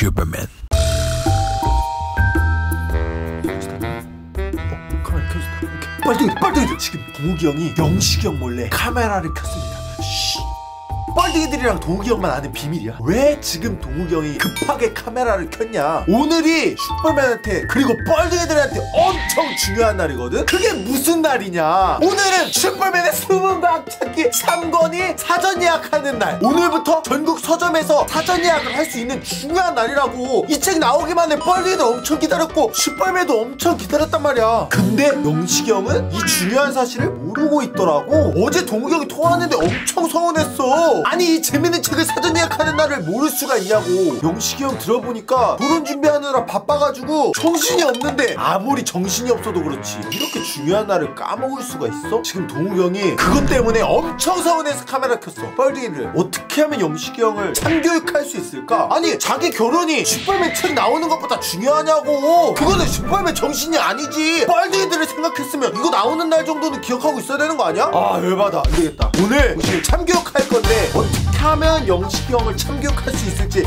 슈퍼맨. 카메라 켜졌다. 빨리 지금 동욱이 형이 영식이 형 몰래 카메라를 켰습니다. 뻘둥이들이랑 동욱이 형만 아는 비밀이야. 왜 지금 동욱이 형이 급하게 카메라를 켰냐? 오늘이 슈퍼맨한테 그리고 뻘둥이들한테 엄청 중요한 날이거든? 그게 무슨 날이냐? 오늘은 슈퍼맨의 숨은 과학 찾기 3권이 사전 예약하는 날. 오늘부터 전국 서점에서 사전 예약을 할 수 있는 중요한 날이라고. 이 책 나오기만 해 뻘둥이들 엄청 기다렸고 슈퍼맨도 엄청 기다렸단 말이야. 근데 영식이 형은 이 중요한 사실을 모르고 있더라고. 어제 동욱이 형이 통화하는데 엄청 서운했어. 아니 이 재밌는 책을 사전 예약하는 날을 모를 수가 있냐고. 영식이 형 들어보니까 결혼 준비하느라 바빠가지고 정신이 없는데, 아무리 정신이 없어도 그렇지 이렇게 중요한 날을 까먹을 수가 있어? 지금 동욱이 형이 그것 때문에 엄청 서운해서 카메라 켰어. 뻘둥이를 어떻게 하면 영식이 형을 참교육할 수 있을까? 아니 자기 결혼이 슈퍼맨 책 나오는 것보다 중요하냐고. 그거는 슈퍼맨 정신이 아니지. 뻘둥이들을 생각했으면 이거 나오는 날 정도는 기억하고 있어야 되는 거 아니야? 아 열받아. 안되겠다. 오늘 지금 참교육할 건데 어떻게 하면 영식이 형을 참교육할 수 있을지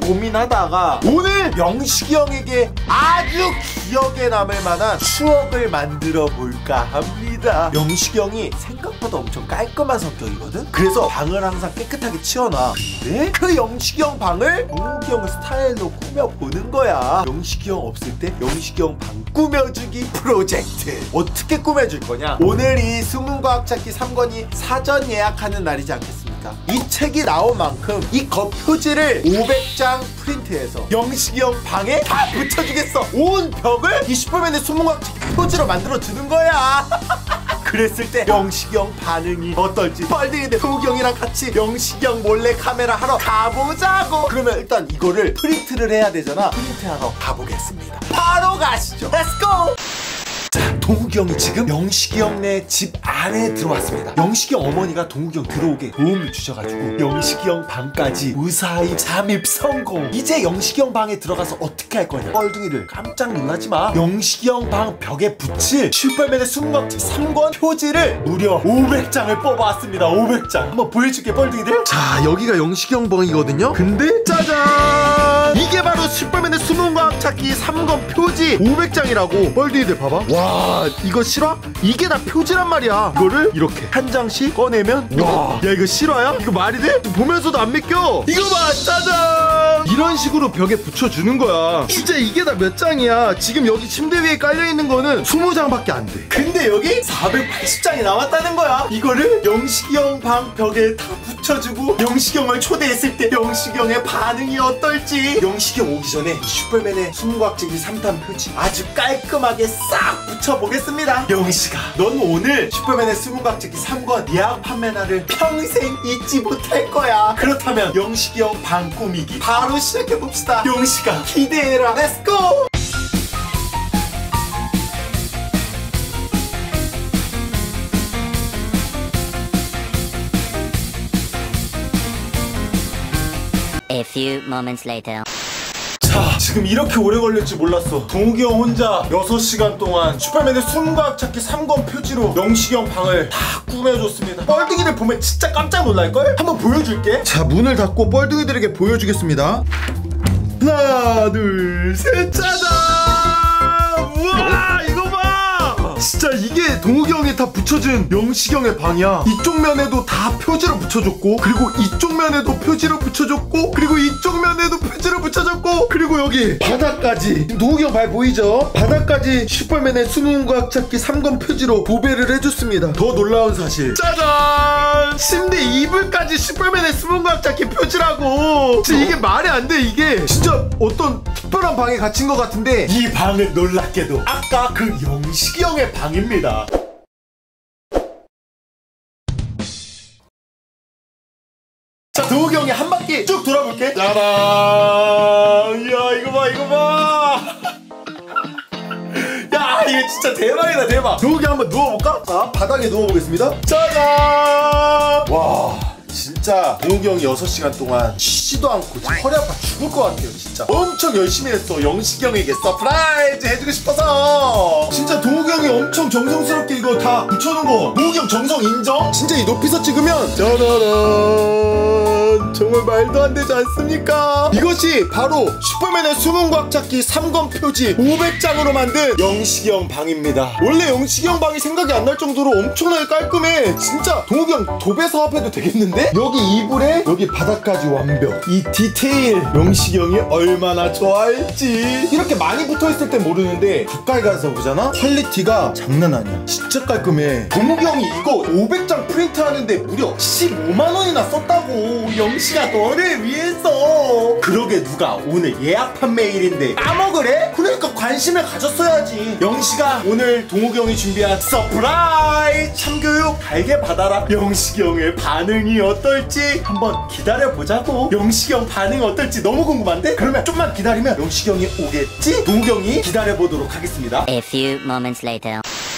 고민하다가 오늘 영식이 형에게 아주 기억에 남을 만한 추억을 만들어 볼까 합니다. 영식이 형이 생각보다 엄청 깔끔한 성격이거든? 그래서 방을 항상 깨끗하게 치워놔. 근데 그 영식이 형 방을 동욱이 형 스타일로 꾸며보는 거야. 영식이 형 없을 때 영식이 형 방 꾸며주기 프로젝트. 어떻게 꾸며줄 거냐? 오늘이 숨은과학찾기 3권이 사전 예약하는 날이지 않겠습니까? 이 책이 나온 만큼 이 겉표지를 500장 프린트해서 영식이 형 방에 다 붙여주겠어. 온 벽을 이 슈퍼맨의 숨은과학찾기 표지로 만들어주는 거야. 그랬을 때 영식이 형 반응이 어떨지 뻘둥이들 동욱이 형이랑 같이 영식이 형 몰래 카메라 하러 가보자고. 그러면 일단 이거를 프린트를 해야 되잖아. 프린트하러 가보겠습니다. 바로 가시죠. 렛츠고! 자, 동욱이 형이 지금 영식이 형네 집 안에 들어왔습니다. 영식이 형 어머니가 동욱이 형 들어오게 도움을 주셔가지고 영식이 형 방까지 무사히 잠입 성공. 이제 영식이 형 방에 들어가서 어떻게 할 거냐? 뻘둥이를 깜짝 놀라지 마. 영식이 형 방 벽에 붙일 슈퍼맨의 숨은과학책 3권 표지를 무려 500장을 뽑아왔습니다. 500장 한번 보여줄게 뻘둥이들. 자, 여기가 영식이 형 방이거든요. 근데 짜잔! 이게 바로 슈퍼맨의 숨은과학찾기 3권 표지 500장이라고. 뻘둥이들 봐봐. 와, 이거 실화? 이게 다 표지란 말이야. 이거를 이렇게 한 장씩 꺼내면, 와, 야 이거 실화야? 이거 말이 돼? 보면서도 안 믿겨. 이거 봐, 짜잔! 이런 식으로 벽에 붙여주는 거야. 진짜 이게 다 몇 장이야. 지금 여기 침대 위에 깔려있는 거는 20장밖에 안 돼. 근데 여기 480장이 남았다는 거야. 이거를 영식이 형 방 벽에 다 붙여주고 영식이 형을 초대했을 때 영식이 형의 반응이 어떨지. 영식이 형 오기 전에 슈퍼맨의 숨은과학책이 3탄 표지 아주 깔끔하게 싹 붙여보겠습니다. 영식아, 넌 오늘 슈퍼맨의 숨은과학책이 3권 예약 판매날을 평생 잊지 못할 거야. 그렇다면 영식이 형 방 꾸미기 바로 시작해봅시다. 영식아, 기대해라. 렛츠고! A few moments later. 자, 지금 이렇게 오래 걸릴 줄 몰랐어. 동욱이 형 혼자 6시간 동안 슈퍼맨의 숨은과학찾기 3권 표지로 영식이 형 방을 다 꾸며줬습니다. 뻘둥이들 보면 진짜 깜짝 놀랄걸? 한번 보여줄게. 자, 문을 닫고 뻘둥이들에게 보여주겠습니다. 하나, 둘, 셋, 짜잔! 우와, 이거 봐! 진짜 이게 동욱이 형이 다 붙여준 영식이 형의 방이야. 이쪽 면에도 다 표지로 붙여줬고, 그리고 이쪽 면에도 표지로 붙여줬고, 그리고 이쪽 면에도 표지로 붙여줬고, 그리고 여기 바닥까지, 동욱이 형 발 보이죠? 바닥까지 슈퍼맨의 숨은과학찾기 3권 표지로 도배를 해줬습니다. 더 놀라운 사실, 짜잔! 침대 이불까지 슈퍼맨의 숨은과학찾기 표지라고. 진짜 이게 말이 안 돼. 이게 진짜 어떤 특별한 방에 갇힌 것 같은데, 이 방은 놀랍게도 아까 그 영식이 형의 방입니다. 자, 동욱이 형이 한 바퀴 쭉 돌아볼게. 짜란! 이야, 이거 봐, 이거 봐! 야, 이거 진짜 대박이다, 대박! 동욱이 한번 누워볼까? 자, 바닥에 누워보겠습니다. 짜잔! 와, 진짜 동욱이 형이 6시간 동안 쉬지도 않고 지금 허리 아파 죽을 것 같아요. 진짜 엄청 열심히 했어. 영식이 형에게 서프라이즈 해주고 싶어서. 진짜 동욱이 형이 엄청 정성스럽게 이거 다 붙여놓은 거 동욱이 형 정성 인정? 진짜 이 높이서 찍으면 짜라란 정말 말도 안 되지 않습니까? 이것이 바로 슈퍼맨의 숨은과학 찾기 3권 표지 500장으로 만든 영식이 형 방입니다. 원래 영식이 형 방이 생각이 안 날 정도로 엄청나게 깔끔해. 진짜 동욱이 형 도배 사업해도 되겠는데? 여기 이불에 여기 바닥까지 완벽. 이 디테일 영식이 형이 얼마나 좋아할지. 이렇게 많이 붙어있을 땐 모르는데 가까이 가서 보잖아? 퀄리티가 장난 아니야. 진짜 깔끔해. 동욱이 형이 이거 500장 프린트 하는데 무려 15만 원이나 썼다고. 영식아 너를 위해서. 그러게 누가 오늘 예약 판매일인데 까먹으래? 그러니까 관심을 가졌어야지. 영식아 오늘 동욱이 형이 준비한 서프라이즈 참교육 달게 받아라. 영식이 형의 반응이 어떨지 한번 기다려보자고. 영식이 형 반응이 어떨지 너무 궁금한데? 그러면 좀만 기다리면 영식이 형이 오겠지? 동욱이 형이 기다려보도록 하겠습니다. A few moments later.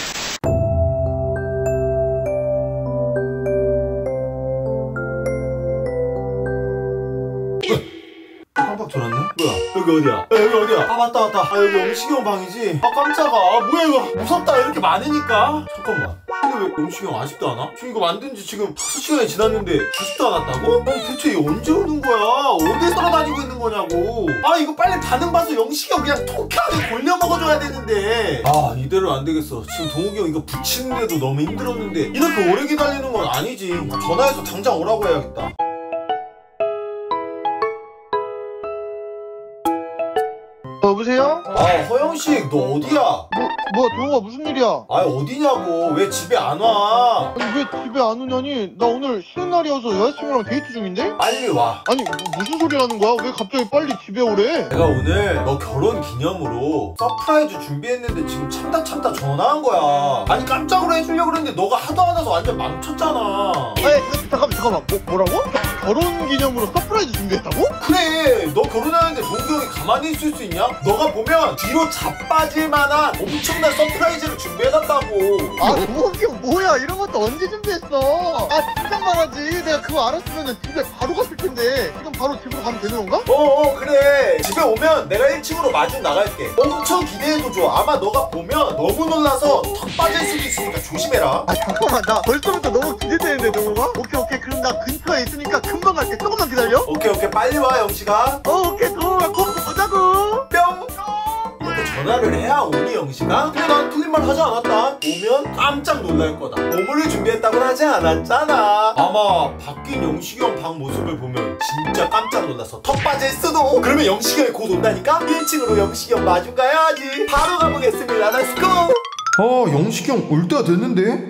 깜빡 돌았네? 뭐야? 여기 어디야? 여기 어디야? 아 맞다. 아 여기 영식이 형 방이지? 아 깜짝아. 뭐야 이거 무섭다. 이렇게 많으니까. 잠깐만. 근데 왜 영식이 형 아직도 안 와? 지금 이거 만든 지 지금 5시간이 지났는데 아직도 안 왔다고? 아니 대체 이게 언제 오는 거야? 어디 돌아다니고 있는 거냐고. 아 이거 빨리 반응 봐서 영식이 형 그냥 통쾌하게 골려 먹어줘야 되는데. 아 이대로 안 되겠어. 지금 동욱이 형 이거 붙이는데도 너무 힘들었는데 이렇게 오래 기다리는 건 아니지. 전화해서 당장 오라고 해야겠다. 여보세요? 아 허영식 너 어디야? 동호가 무슨 일이야? 아 어디냐고. 왜 집에 안 와? 아니 왜 집에 안 오냐니? 나 오늘 쉬는 날이어서 여자친구랑 데이트 중인데? 빨리 와. 아니 무슨 소리 하는 거야? 왜 갑자기 빨리 집에 오래? 내가 오늘 너 결혼 기념으로 서프라이즈 준비했는데 지금 참다 전화한 거야. 아니 깜짝으로 해주려고 그랬는데 너가 하도 안 와서 완전 망쳤잖아. 아니 잠깐만 뭐라고? 결혼 기념으로 서프라이즈 준비했다고? 그래 너 결혼하는데 동욱이 형이 가만히 있을 수 있냐? 너가 보면 뒤로 자빠질 만한 엄청난 서프라이즈를 준비해놨다고. 아 동욱이 형 뭐야 이런 것도 언제 준비했어? 아 진짜 말하지. 내가 그거 알았으면 집에 바로 갔을 텐데. 지금 바로 집으로 가면 되는 건가? 그래. 집에 오면 내가 1층으로 마중 나갈게. 엄청 기대해도 좋아. 아마 너가 보면 너무 놀라서 턱 빠질 수도 있으니까 조심해라. 아 잠깐만 나 벌써부터 너무 기대되는데 동호가? 오케이 그럼 나 근처에 있으니까 금방 갈게. 조금만 기다려. 오케이 빨리 와 영식아. 오케이 동호가 꼭 보자고. 뿅. 이렇게 전화를 해야 오니 영식아? 근데 난 틀린 말 하지 않았다. 오면 깜짝 놀랄 거다. 보물을 준비했다고는 하지 않았잖아. 아마 바뀐 영식이 형 방 모습을 보면 진짜 깜짝 놀라서 턱 빠질 수도. 그러면 영식이 형이 곧 온다니까? 1층으로 영식이 형 마중 가야지. 바로 가보겠습니다. 렛츠고. 영식이 형 올 때가 됐는데?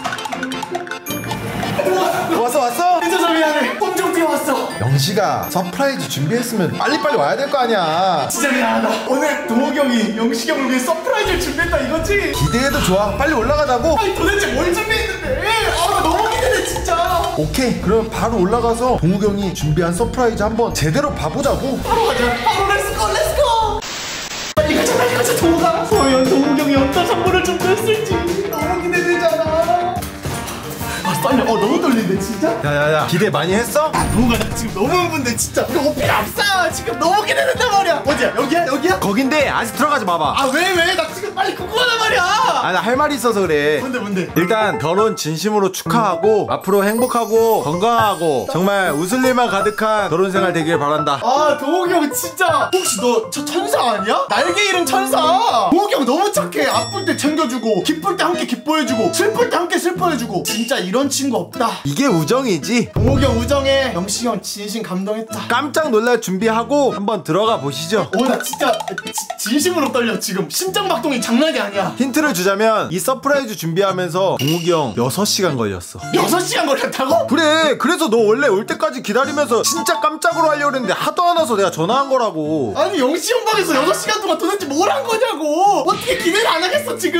왔어? 늦어서 미안해. 엄청 뛰어왔어. 영식아 서프라이즈 준비했으면 빨리빨리 와야 될 거 아니야. 진짜 미안하다. 오늘 동욱이 형이 영식이 형을 위해 서프라이즈를 준비했다 이거지? 기대해도 좋아. 빨리 올라가자고. 아니 도대체 뭘 준비했는데? 나 너무 기대돼 진짜. 오케이 그럼 바로 올라가서 동욱이 형이 준비한 서프라이즈 한번 제대로 봐보자고. 바로 가자. 바로 렛츠고. 빨리 가자 동욱아. 과연 동욱이 형이 어떤 선물을 준비했을지 너무 기대되잖아. 떨려. 너무 떨리는데 진짜? 야야야 기대 많이 했어? 동욱아 나 지금 너무 흥분돼 진짜. 이거 어필 앞서. 지금 너무 기대된단 말이야. 어디야? 여기야? 거긴데 아직 들어가지 마봐. 아 왜? 나 지금 빨리 궁금하단 말이야. 아 나 할 말이 있어서 그래. 뭔데? 일단 결혼 진심으로 축하하고 앞으로 행복하고 건강하고 정말 웃을 일만 가득한 결혼 생활 되길 바란다. 아 동욱이 형 진짜 혹시 너 저 천사 아니야? 날개 잃은 천사. 동욱이 형 너무 착해. 아플 때 챙겨주고 기쁠 때 함께 기뻐해주고 슬플 때 함께 슬퍼해주고 진짜 이런 친구 없다. 이게 우정이지. 동욱이 형 우정해. 영식이 형 진심 감동했다. 깜짝 놀랄 준비하고 한번 들어가 보시죠. 나 진짜 진심으로 떨려. 지금 심장박동이 장난이 아니야. 힌트를 주자면 이 서프라이즈 준비하면서 동욱이 형 6시간 걸렸어. 6시간 걸렸다고? 그래 그래서 너 원래 올 때까지 기다리면서 진짜 깜짝으로 하려고 했는데 하도 안 와서 내가 전화한 거라고. 아니 영식 형 방에서 6시간 동안 도대체 뭘 한 거냐고. 어떻게 기대를 안 하겠어 지금.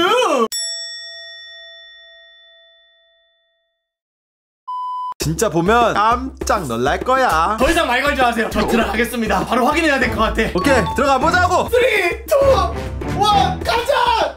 진짜 보면 깜짝 놀랄 거야. 더 이상 말 걸지 마세요. 저 들어가겠습니다. 바로 확인해야 될 것 같아. 오케이 들어가 보자고. 3, 2, 1 가자.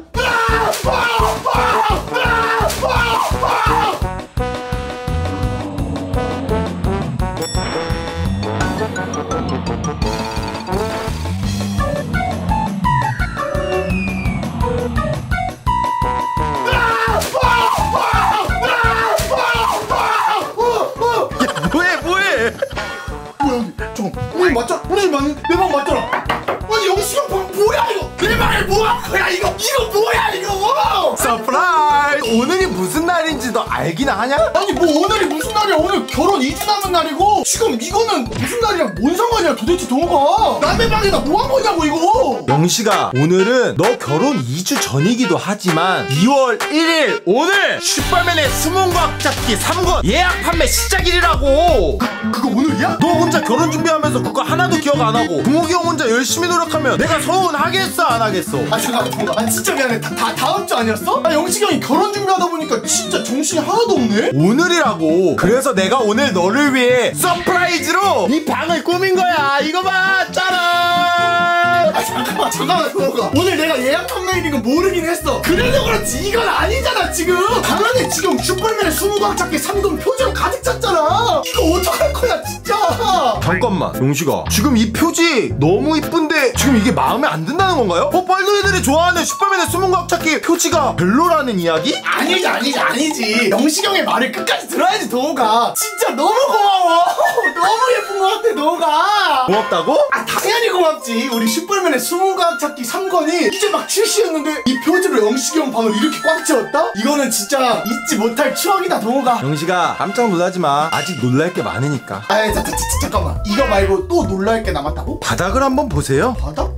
집 맞잖아. 우리 집 맞는 내 방 맞잖아. 아니 영식이 형 방 뭐야 이거? 내 방에 뭐한 거야 이거? 이거 뭐야 이거? 서프라이즈! 오늘이 무슨 날인지 너 알긴 하냐? 아니 뭐 오늘이 무슨 날이야? 오늘 결혼 2주 남은 날이고 지금 이거는 무슨 날이야? 뭔 상관이야 도대체 동호가? 남의 방에다 뭐 한 거냐고 이거? 영식아, 오늘은 너 결혼 2주 전이기도 하지만 2월 1일 오늘 슈퍼맨의 수문과학 잡기 3권 예약 판매 시작일이라고. 그거 오늘이야? 너 혼자 결혼 준비하면서 그거 하나도 기억 안 하고 동욱이 형 혼자 열심히 노력하면 내가 서운하겠어 안 하겠어? 아 잠깐만 아 진짜 미안해. 다음 주 아니었어? 아 영식이 형이 결혼 준비하다 보니까 진짜 정신이 하나도 없네. 오늘이라고. 그래서 내가 오늘 너를 위해 서프라이즈로 이 방을 꾸민 거야. 이거 봐, 짜란. 아 잠깐만 동호가 오늘 내가 예약 판매일인 거 모르긴 했어. 그래도 그렇지 이건 아니잖아 지금. 방 안에 지금 슈퍼맨의 수문과학 찾기 3권 표지로 가득 찼잖아. 이거 어떡할 거야 진짜. 잠깐만 용식아, 지금 이 표지 너무 이쁜데 지금 이게 마음에 안 든다는 건가요? 뻘둥이들이 좋아하는 슈퍼맨의 수문과학 찾기 표지가 별로라는 이야기? 아니지. 영식이 형의 말을 끝까지 들어야지 동호가. 진짜 너무 고마워. 너무 예쁜 거 같아 동호가. 고맙다고? 아 당연히 고맙지. 우리 슈퍼맨의 수문과학 찾기 3권이 이제 막 출시했는데 이 표지로 영식이 형 방을 이렇게 꽉 채웠다? 이거는 진짜 잊지 못할 추억이다 동호가. 영식아, 깜짝 놀라지 마. 아직 놀랄 게 많으니까. 아이 잠깐만 이거 말고 또 놀랄 게 남았다고? 바닥을 한번 보세요. 바닥?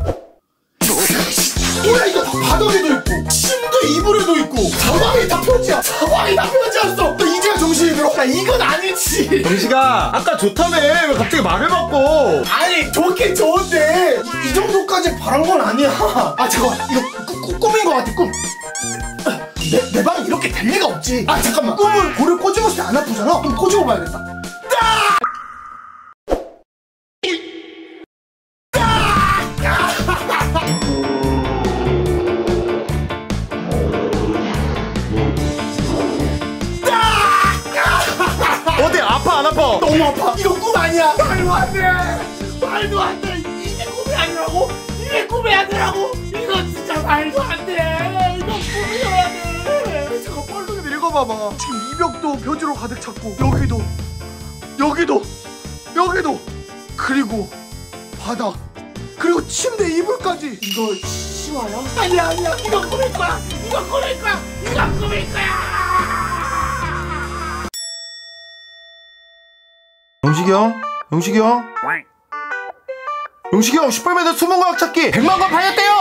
뭐야 이거 바닥에도 있고 침대 이불에도 있고 사방이 다 표지야. 사방이 다 표지였어. 너 이제야 정신이 들어. 야 이건 아니지. 영식아, 아까 좋다며. 왜 갑자기 말을 바꿔? 아니 좋긴 좋은데 이 정도까지 바란 건 아니야. 아 잠깐만 이거 꿈인 거 같아 꿈. 내 방이 이렇게 될 리가 없지. 아 잠깐만 꿈을 볼을 꼬집었을 때 안 아프잖아. 그럼 꼬집어 봐야겠다. 어디 아파 안 아파? 너무 아파. 이거 꿈 아니야. 말도 안 돼. 말도 안 돼. 이게 꿈이 아니라고? 이게 꿈이 아니라고? 이거 진짜 말도 안 돼. 이거 꿈이어야 돼. 잠깐 뻘둥이들 읽어봐봐. 지금 이 벽도 표지로 가득 찼고 여기도 그리고 바닥 그리고 침대 이불까지. 이거 실화야? 아니야. 이거 꿈일 거야. 이거 꿈일 거야. 영식이 형 슈퍼맨의 수문과학 찾기 100만 권 팔렸대요.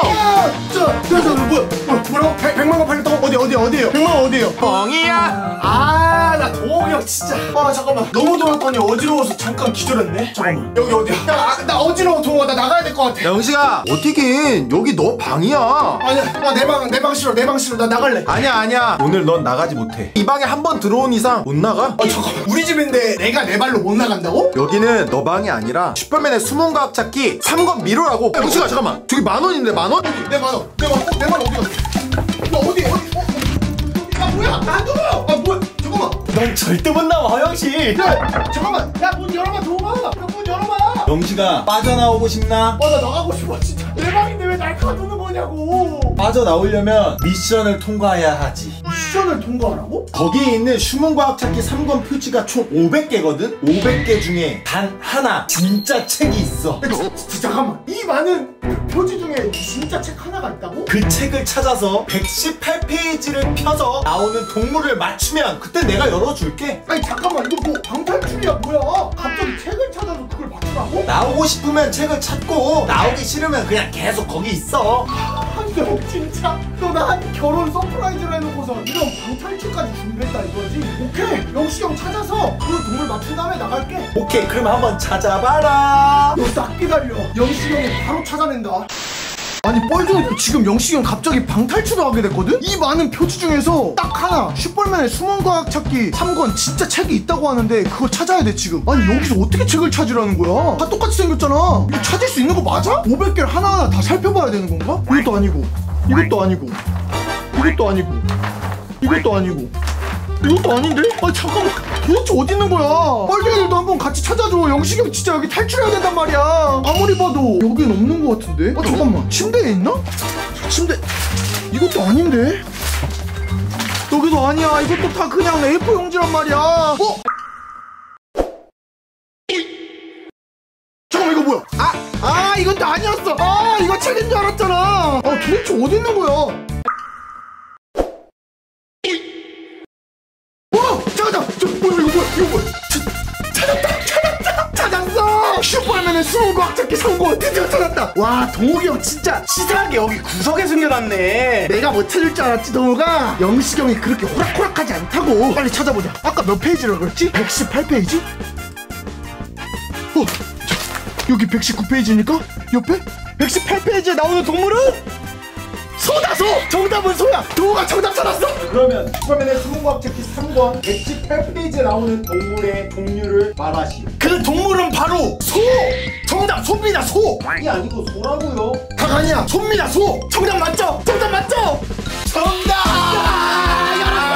뭐라고? 100만 원 팔렸다고? 어디에요? 100만 원 어디에요? 뻥이야. 나 동욱이 형 진짜. 잠깐만. 너무 돌았더니 어지러워서 잠깐 기절했네. 잠깐만. 여기 어디야? 나 어지러워 동욱아. 나 나가야 될 것 같아. 영식아, 어디긴 여기 너 방이야. 아니야. 내 방 싫어. 나 나갈래. 아니야. 오늘 넌 나가지 못해. 이 방에 한 번 들어온 이상 못 나가. 잠깐만. 우리 집인데 내가 내 발로 못 나간다고? 여기는 너 방이 아니라 슈퍼맨의 수문과학 찾기 3권 미로라고. 영식아 잠깐만. 저기 10,000원인데 10,000원? 내 만 원 어디 갔어? 나 어디? 뭐야? 나도! 뭐야? 잠깐만. 넌 절대 못 나와, 허영씨. 잠깐만. 문 열어봐, 동아. 문 열어봐. 영식아, 빠져나오고 싶나? 나 나가고 싶어, 진짜. 내 방인데 왜 날 가두는 거냐고. 빠져나오려면 미션을 통과해야 하지. 미션을 통과하라고? 거기에 있는 수문과학 찾기 3권 표지가 총 500개거든? 500개 중에 단 하나 진짜 책이 있어. 잠깐만. 이 많은 표지 중에 진짜 책 하나가 있다고? 그 책을 찾아서 118페이지를 펴서 나오는 동물을 맞추면 그때 내가 열어줄게. 아니 잠깐만, 이거 뭐 방탈출이야 뭐야? 갑자기 책을 찾아서 그걸 맞추라고? 나오고 싶으면 책을 찾고 나오기 싫으면 그냥 계속 거기 있어. 너 진짜 너 나 결혼 서프라이즈를 해놓고서 이런 방탈출까지 준비했다 이거지? 오케이, 영식이 형 찾아서 그 동물 맞춘 다음에 나갈게. 오케이, 그럼 한번 찾아봐라. 너 딱 기다려. 영식이 형이 바로 찾아낸다. 아니 뻘둥이 지금 영식이 형 갑자기 방탈출을 하게 됐거든? 이 많은 표지 중에서 딱 하나 슈퍼맨의 수문과학 찾기 3권 진짜 책이 있다고 하는데 그거 찾아야 돼 지금. 아니 여기서 어떻게 책을 찾으라는 거야? 다 똑같이 생겼잖아. 이거 찾을 수 있는 거 맞아? 500개를 하나하나 다 살펴봐야 되는 건가? 이것도 아니고 이것도 아닌데? 아니 잠깐만, 도대체 어디 있는 거야? 뻘둥이들도 한번 같이 찾아줘. 영식이 형 진짜 여기 탈출해야 된단 말이야. 아무리 봐도 여긴 없는 거 같은데? 잠깐만, 침대에 있나? 침대 이것도 아닌데? 여기도 아니야. 이것도 다 그냥 A4 용지란 말이야. 잠깐만, 이거 뭐야? 책인 줄 알았잖아. 아 도대체 어디 있는 거야? 잠깐 저 뭐야 이거 뭐야 찾았어. 슈퍼맨의 숨은 과학찾기 성공 드디어 찾았다. 와 동욱이 형 진짜 치사하게 여기 구석에 숨겨놨네. 내가 뭐 찾을 줄 알았지 동욱아. 영식이 형이 그렇게 호락호락하지 않다고. 빨리 찾아보자. 아까 몇 페이지라고 그랬지? 118페이지? 여기 119페이지니까 옆에 118페이지에 나오는 동물은 소다 소! 정답은 소야! 동우가 정답 찾았어! 그러면 슈퍼맨의 수문과학찾기 3권 118페이지에 나오는 동물의 종류를 말하시. 그 동물은 바로 소! 정답 소입니다 소! 이 아니고 소라고요. 닭 아니야 소입니다 소! 정답 맞죠? 정답 맞죠? 정답!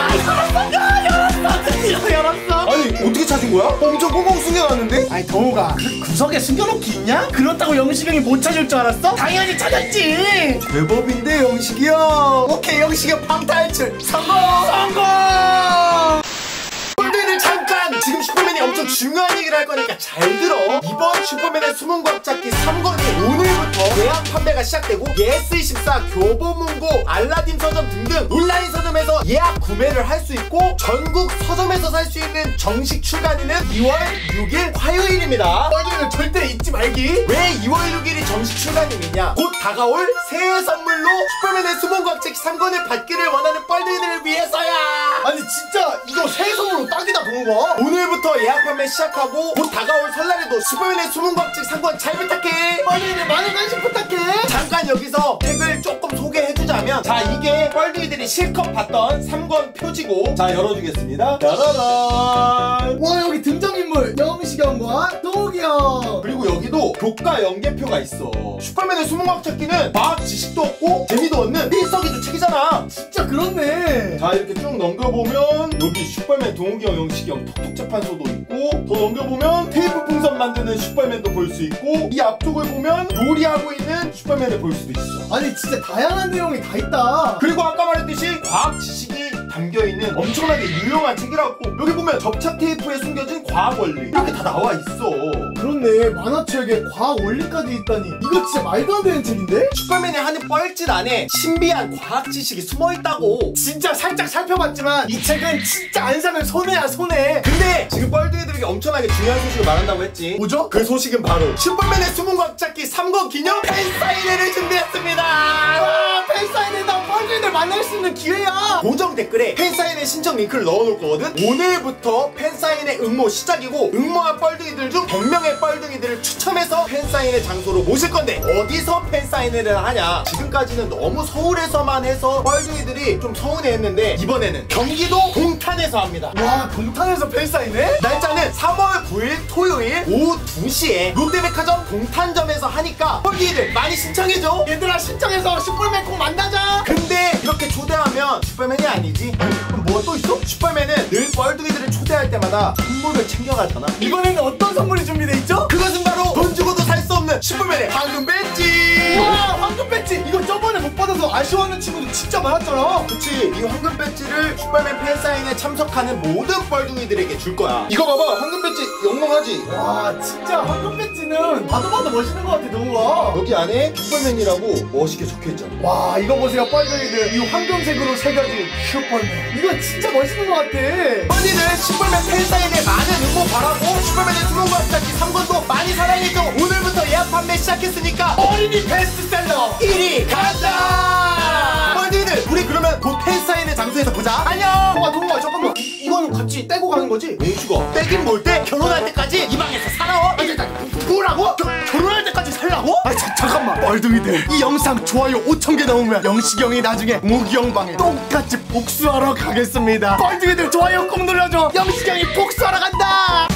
열었어! 아니 어떻게 찾은 거야? 엄청 꽁꽁 숨겨놨는데? 아니 동우가 그 구석에 숨겨놓기 있냐? 그렇다고 영식이 형이 못 찾을 줄 알았어? 당연히 찾았지! 대법인데 영식이 형. 오케이 영식이 형 방탈출 성공! 꼴등이들 잠깐! 지금 슈퍼맨이 엄청 중요한 얘기를 할 거니까 잘 들어. 이번 슈퍼맨의 숨은 과학찾기 3권이 오늘부터 예약 판매가 시작되고 예스24, 교보문고, 알라딘 서점 등등 온라인 서점에서 예약 구매를 할 수 있고 전국 서점에서 살 수 있는 정식 출간일은 2월 6일 화요일입니다. 꼴등이들 절대 잊지 말기. 왜 2월 6일이 정식 출간일이냐? 곧 다가올 새해 선물로 슈퍼맨의 숨은 과학찾기 3권을 받기를 원하는 뻘둥이들을 위해서야. 아니 진짜 이거 새해 선물로 딱이다 동우가. 오늘부터 예약 판매 시작하고 곧 다가올 설날에도 슈퍼맨의 숨은 과학찾기 3권 잘 부탁해. 뻘둥이들 많은 관심 부탁해. 잠깐 여기서 팩을 조금 소개해주자면, 자 이게 뻘둥이들이 실컷 봤던 3권 표지고, 자 열어주겠습니다. 짜라란. 와 여기 등장인물 영식이 형과 동욱이 형. 그리고 여기도 교과 연계표가 있어. 슈퍼맨의 숨은 과학찾기는 과학 지식도 얻고 재미도 얻는 필서기주 책이잖아. 진짜 그렇네. 자 이렇게 쭉 넘겨보면 여기 슈퍼맨 동욱이 형, 영식이 형 톡톡재판소도 있고, 더 넘겨보면 테이프 풍선 만드는 슈퍼맨도 볼 수 있고, 이 앞쪽을 보면 요리하고 있는 슈퍼맨을 볼 수도 있어. 아니 진짜 다양한 내용이 다 있다. 그리고 아까 말했듯이 과학 지식이 담겨있는 엄청나게 유용한 책이라고. 여기 보면 접착 테이프에 숨겨진 과학 원리 이렇게 다 나와 있어. 그렇네. 만화책에 과학 원리까지 있다니. 이거 진짜 말도 안 되는 책인데? 슈퍼맨이 하는 뻘짓 안에 신비한 과학 지식이 숨어있다고. 진짜 살짝 살펴봤지만 이 책은 진짜 안 사면 손해야 손해. 근데 지금 뻘둥이들에게 엄청나게 중요한 소식을 말한다고 했지. 뭐죠? 그 소식은 바로 슈퍼맨의 숨은 과학찾기 3권 기념 팬사인회를 준비했습니다. 와 팬사인회다. 뻘둥이들 만날 수 있는 기회야. 고정 댓글에 팬사인회 신청 링크를 넣어놓을 거거든. 오늘부터 팬사인회 응모 시작이고, 응모한 뻘둥이들 중 100명의 뻘둥이들을 추첨해서 팬사인회 장소로 모실 건데, 어디서 팬사인회를 하냐? 지금까지는 너무 서울에서만 해서 뻘둥이들이 좀 서운해했는데 이번에는 경기도 동탄에서 합니다. 와 동탄에서 팬사인회? 날짜는 3월 9일 토요일 오후 2시에 롯데백화점 동탄점에서 하니까 뻘둥이들 많이 신청해줘. 얘들아 신청해서 슈퍼맨 꼭 만나자. 근데 이렇게 초대하면 슈퍼맨이 아니지. 그럼 뭐가 또 있어? 슈퍼맨은 늘 뻘둥이들을 초대할 때마다 선물을 챙겨가잖아. 이번에는 어떤 선물이 준비돼 있죠? 그것은 바로 돈 주고도 살 수 없는 슈퍼맨의 황금 배지. 와 황금 배지. 이거 저번에 못 받아서 아쉬워하는 친구도 진짜 많았잖아. 그치, 이 황금 배지를 슈퍼맨 팬사인회에 참석하는 모든 뻘둥이들에게 줄 거야. 이거 봐봐, 황금 배지 영롱하지? 와 진짜 황금 배지는 봐도 멋있는 것 같아 동우가. 여기 안에 슈퍼맨이라고 멋있게 적혀있잖아. 와 이거 보세요 뻘둥이들. 이 황금색으로 새겨진 슈퍼맨. 이거 진짜 멋있는 것 같아. 뻘둥이들 슈퍼맨 팬사인회 많은 응모 바라고, 슈퍼맨의 숨은 과학찾기 3권도 많이 사랑해줘. 오늘부터 예약 판매 시작했으니까 어린이 베스트셀러 1위 간다. 뻘둥이들 우리 그러면 곧 팬사인회 장소에서 보자. 안녕. 동아 잠깐만. 이거는 같이 떼고 가는 거지? 몽슈가 떼긴 뭘 떼? 결혼할 때까지 이 방에서 살아. 뭐라고? 결혼할 때까지 살라고? 아 잠깐만 뻘둥이들, 이 영상 좋아요 5,000개 넘으면 영식이 형이 나중에 무기 형 방에 똑같이 복수하러 가겠습니다. 뻘둥이들 좋아요 꼭 눌러줘. 영식이 형이 복수하러 간다.